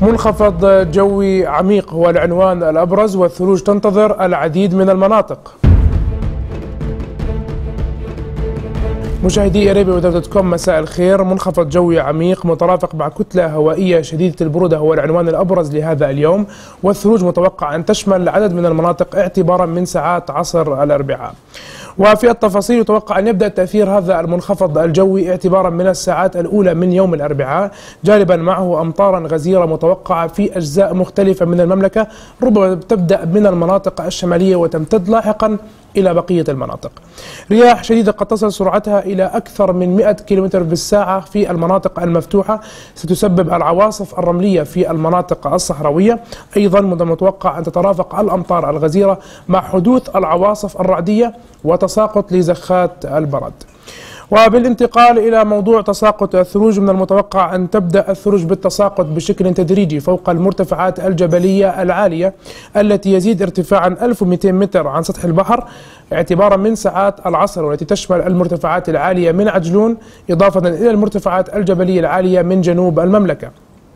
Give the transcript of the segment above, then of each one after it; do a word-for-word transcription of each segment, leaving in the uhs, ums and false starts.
منخفض جوي عميق هو العنوان الأبرز، والثلوج تنتظر العديد من المناطق. مشاهدي أرابيا ويذر دوت كوم، مساء الخير. منخفض جوي عميق مترافق مع كتلة هوائية شديدة البرودة هو العنوان الأبرز لهذا اليوم، والثلوج متوقع أن تشمل عدد من المناطق اعتبارا من ساعات عصر الأربعاء. وفي التفاصيل يتوقع أن يبدأ تأثير هذا المنخفض الجوي اعتبارا من الساعات الأولى من يوم الأربعاء، جالبا معه أمطارا غزيرة متوقعة في أجزاء مختلفة من المملكة، ربما تبدأ من المناطق الشمالية وتمتد لاحقا إلى بقية المناطق. رياح شديدة قد تصل سرعتها إلى أكثر من مئة كيلومتر بالساعة في المناطق المفتوحة، ستسبب العواصف الرملية في المناطق الصحراوية. أيضا من المتوقع أن تترافق الأمطار الغزيرة مع حدوث العواصف الرعدية وتساقط لزخات البرد. وبالانتقال إلى موضوع تساقط الثلوج، من المتوقع أن تبدأ الثلوج بالتساقط بشكل تدريجي فوق المرتفعات الجبلية العالية التي يزيد ارتفاعا ألف ومئتين متر عن سطح البحر اعتبارا من ساعات العصر، والتي تشمل المرتفعات العالية من عجلون إضافة إلى المرتفعات الجبلية العالية من جنوب المملكة.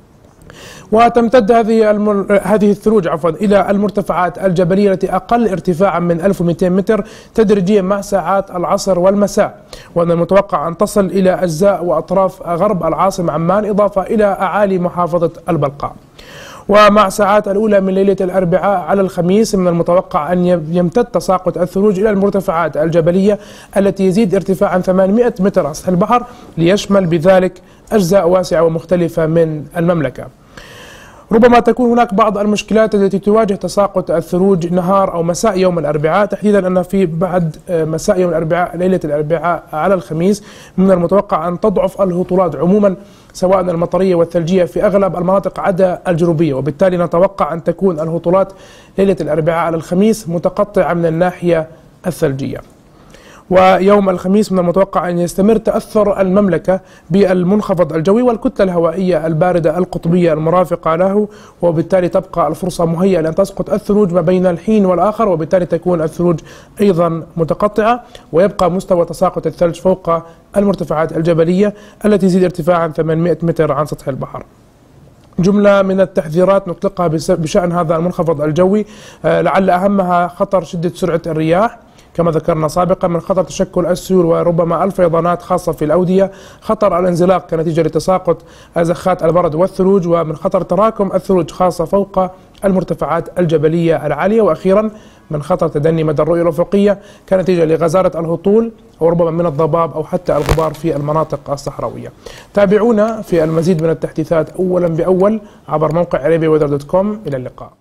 وتمتد هذه المر... هذه الثلوج عفوا الى المرتفعات الجبليه التي اقل ارتفاعا من ألف ومئتين متر تدريجيا مع ساعات العصر والمساء، ومن المتوقع ان تصل الى اجزاء واطراف غرب العاصمه عمان اضافه الى اعالي محافظه البلقاء. ومع ساعات الأولى من ليلة الأربعاء على الخميس من المتوقع أن يمتد تساقط الثلوج إلى المرتفعات الجبلية التي يزيد ارتفاعا ثمانمئة متر عن سطح البحر، ليشمل بذلك أجزاء واسعة ومختلفة من المملكة. ربما تكون هناك بعض المشكلات التي تواجه تساقط الثلوج نهار أو مساء يوم الأربعاء، تحديدا أن في بعد مساء يوم الأربعاء ليلة الأربعاء على الخميس من المتوقع أن تضعف الهطولات عموما سواء المطرية والثلجية في أغلب المناطق عدا الجنوبية، وبالتالي نتوقع أن تكون الهطولات ليلة الأربعاء على الخميس متقطعة من الناحية الثلجية. ويوم الخميس من المتوقع أن يستمر تأثر المملكة بالمنخفض الجوي والكتلة الهوائية الباردة القطبية المرافقة له، وبالتالي تبقى الفرصة مهيئة لأن تسقط الثلوج ما بين الحين والآخر، وبالتالي تكون الثلوج أيضا متقطعة، ويبقى مستوى تساقط الثلج فوق المرتفعات الجبلية التي تزيد ارتفاعا ثمانمئة متر عن سطح البحر. جملة من التحذيرات نطلقها بشأن هذا المنخفض الجوي، لعل أهمها خطر شدة سرعة الرياح كما ذكرنا سابقا، من خطر تشكل السيول وربما الفيضانات خاصة في الأودية، خطر الانزلاق كنتيجة لتساقط زخات البرد والثلوج، ومن خطر تراكم الثلوج خاصة فوق المرتفعات الجبلية العالية، وأخيرا من خطر تدني مدى الرؤية الأفقية كنتيجة لغزارة الهطول أو ربما من الضباب أو حتى الغبار في المناطق الصحراوية. تابعونا في المزيد من التحديثات أولا بأول عبر موقع أرابيا ويذر دوت كوم. إلى اللقاء.